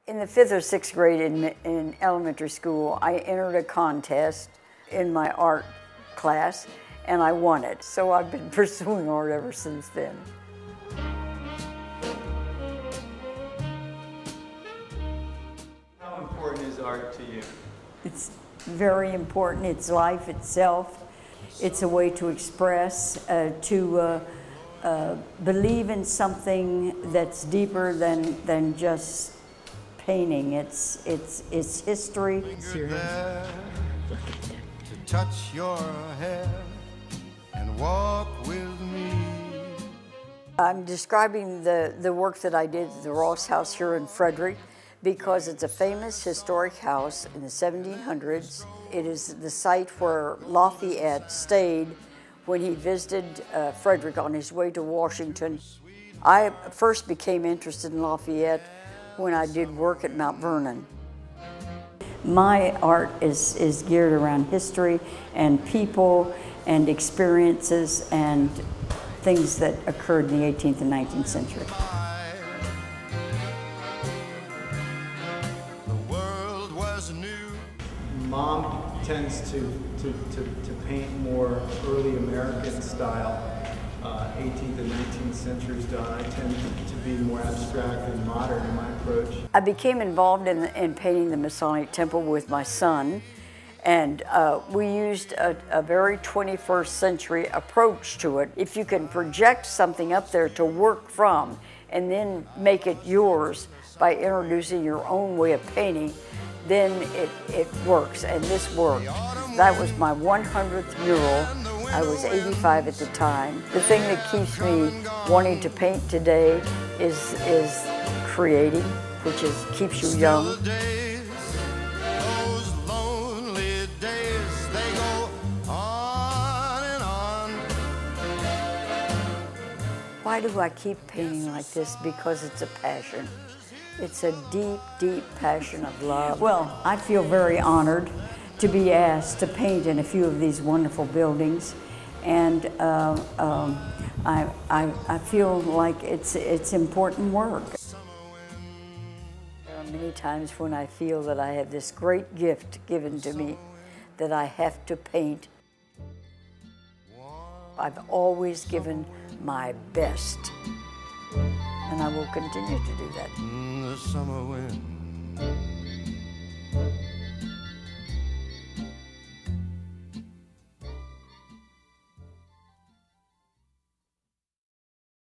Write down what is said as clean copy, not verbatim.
In the 5th or 6th grade in elementary school, I entered a contest in my art class, and I won it. So I've been pursuing art ever since then. How important is art to you? It's very important. It's life itself. It's a way to express, to believe in something that's deeper than just painting. It's history. There to touch your hair and walk with me. I'm describing the work that I did at the Ross House here in Frederick because it's a famous historic house in the 1700s. It is the site where Lafayette stayed when he visited Frederick on his way to Washington. I first became interested in Lafayette when I did work at Mount Vernon. My art is geared around history and people and experiences and things that occurred in the 18th and 19th century. The world was new. Mom tends to paint more early American style, 18th and 19th century style. I tend to be more abstract and modern in my approach. I became involved in painting the Masonic Temple with my son, and we used a very 21st century approach to it. If you can project something up there to work from and then make it yours by introducing your own way of painting, then it works, and this worked. That was my 100th mural. I was 85 at the time. The thing that keeps me wanting to paint today is creating, which keeps you young. Those lonely days, they go on and on. Why do I keep painting like this? Because it's a passion. It's a deep, deep passion of love. Well, I feel very honored to be asked to paint in a few of these wonderful buildings, and I feel like it's important work. There are many times when I feel that I have this great gift given to me that I have to paint. I've always given my best, and I will continue to do that. The summer wind